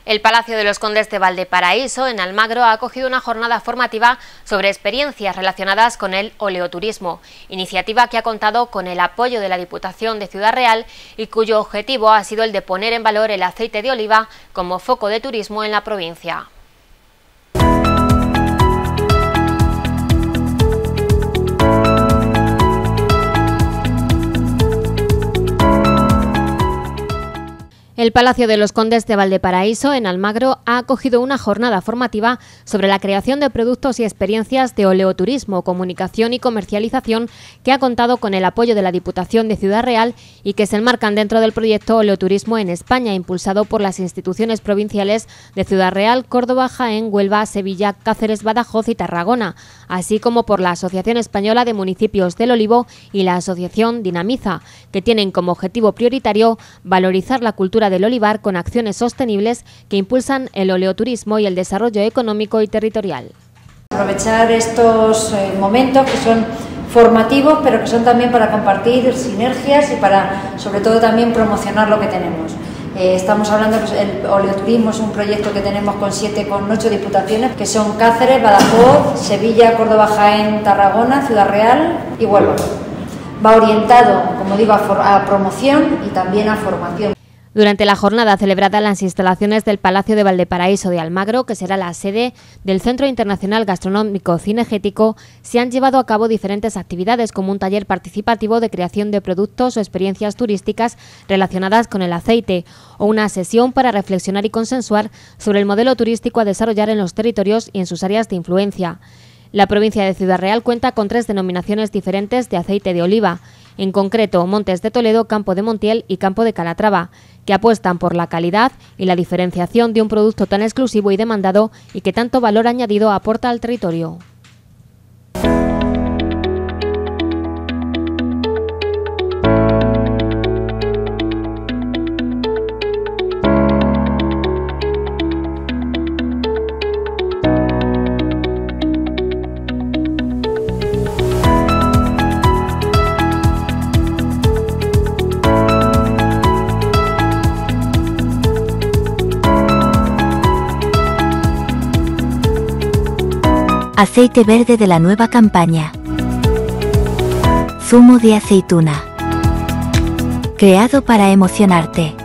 El Palacio de los Condes de Valdeparaíso, en Almagro, ha acogido una jornada formativa sobre experiencias relacionadas con el oleoturismo, iniciativa que ha contado con el apoyo de la Diputación de Ciudad Real y cuyo objetivo ha sido el de poner en valor el aceite de oliva como foco de turismo en la provincia. El Palacio de los Condes de Valdeparaíso, en Almagro, ha acogido una jornada formativa sobre la creación de productos y experiencias de oleoturismo, comunicación y comercialización que ha contado con el apoyo de la Diputación de Ciudad Real y que se enmarcan dentro del proyecto Oleoturismo en España, impulsado por las instituciones provinciales de Ciudad Real, Córdoba, Jaén, Huelva, Sevilla, Cáceres, Badajoz y Tarragona, así como por la Asociación Española de Municipios del Olivo y la Asociación Dinamiza, que tienen como objetivo prioritario valorizar la cultura del olivar con acciones sostenibles que impulsan el oleoturismo y el desarrollo económico y territorial. Aprovechar estos momentos que son formativos, pero que son también para compartir sinergias y para, sobre todo, también promocionar lo que tenemos. Estamos hablando, el oleoturismo es un proyecto que tenemos con 8 diputaciones, que son Cáceres, Badajoz, Sevilla, Córdoba, Jaén, Tarragona, Ciudad Real y Huelva. Va orientado, como digo, a promoción y también a formación. Durante la jornada celebrada en las instalaciones del Palacio de Valdeparaíso de Almagro, que será la sede del Centro Internacional Gastronómico Cinegético, se han llevado a cabo diferentes actividades como un taller participativo de creación de productos o experiencias turísticas relacionadas con el aceite o una sesión para reflexionar y consensuar sobre el modelo turístico a desarrollar en los territorios y en sus áreas de influencia. La provincia de Ciudad Real cuenta con 3 denominaciones diferentes de aceite de oliva, en concreto Montes de Toledo, Campo de Montiel y Campo de Calatrava, que apuestan por la calidad y la diferenciación de un producto tan exclusivo y demandado y que tanto valor añadido aporta al territorio. Aceite verde de la nueva campaña. Zumo de aceituna. Creado para emocionarte.